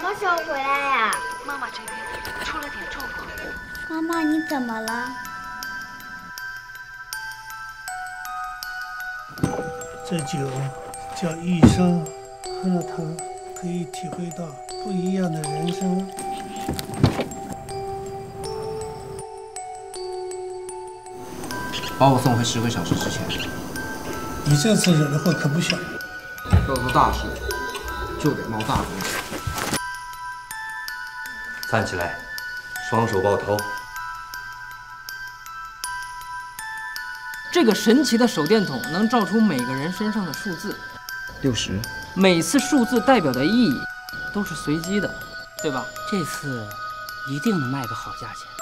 么时候回来呀？ 妈妈这边出了点状况。 妈妈，你怎么了？ 这酒叫一生，喝了它可以体会到不一样的人生。 把我送回10个小时之前。 你这次惹的祸可不小。 要做大事，就得冒大风险。 站起来，双手抱头。 这个神奇的手电筒能照出每个人身上的数字 ，60。 每次数字代表的意义都是随机的，对吧？ 这次一定能卖个好价钱。